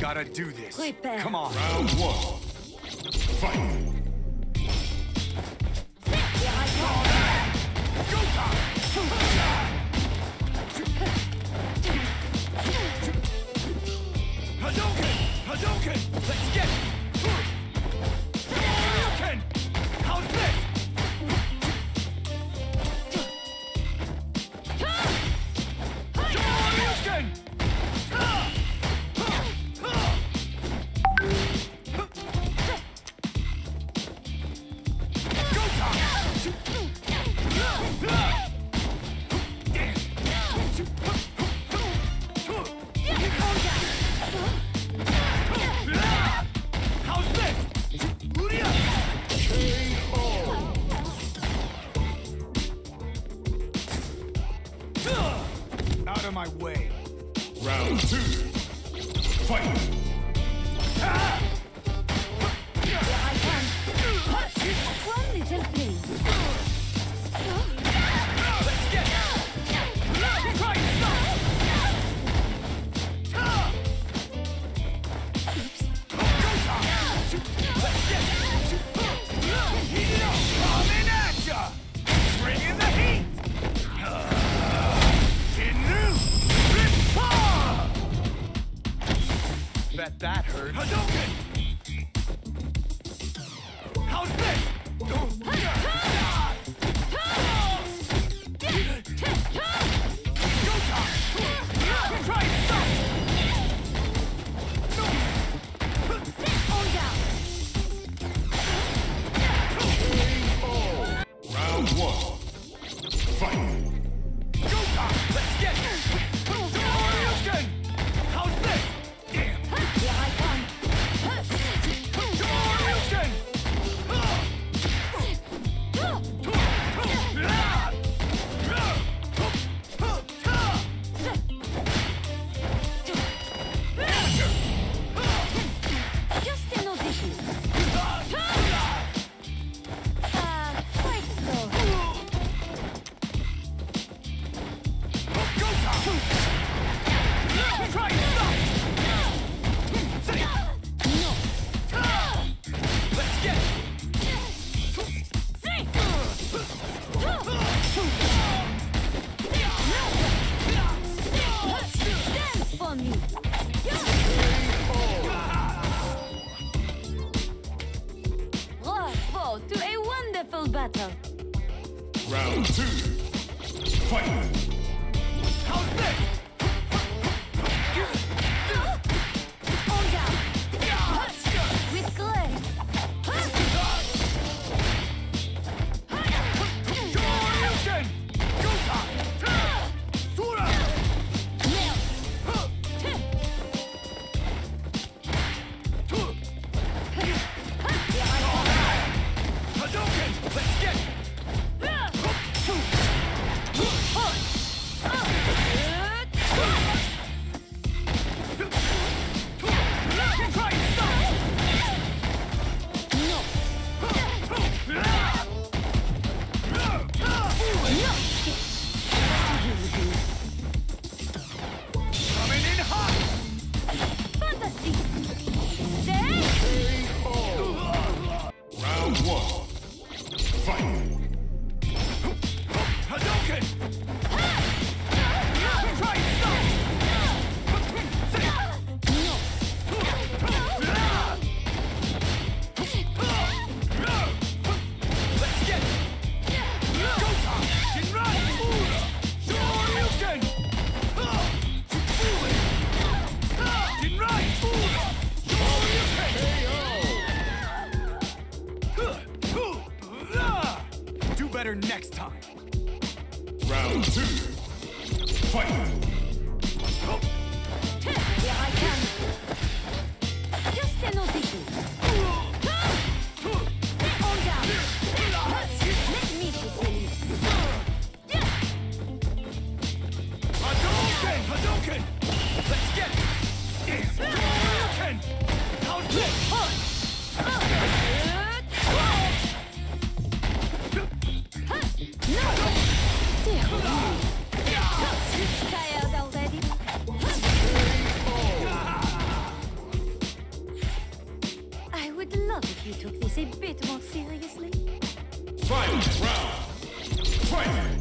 gotta do this. Prepare. Come on. Round one. Fight. Go time! Hadouken! Hadouken! Let's get it! Hadouken! How's this? Hadouken! Go time! How's this? Out of my way. Round two. Fight. One little please. Let's get it. Try to stop. Let's get it. Heat it up. Coming at ya. Bring in the heat. Bet that hurt. Hadouken! How's this? Go time! Try and stop! Round one. Fight. Go time! Let's get it! Hadouken! How's this? Damn! Here I come. Hadouken! Just an audition. Quite slow. Go time! Try and stop! Say! No. Let's get it! Dance for me. Bravo to a wonderful battle. Round two. Fight. How's this? On down. With grace. Hadouken! Go time! Sura! Hadouken! Let's get it! Try and stop! No. Coming in hot! Fantasy. Stay. Round one. Fight. Hadouken! Try and stop! Say! No. Let's get it! Go time! Shinrai! Shoryuken! Shinrai! Shoryuken! Do better next time! Round two. Fight. Here I come. Just an audition. On down. Let me proceed. Hadouken! Hadouken! Let's get it! Hadouken! How's this? No! Tired already? You took this a bit more seriously. Final round. Fight!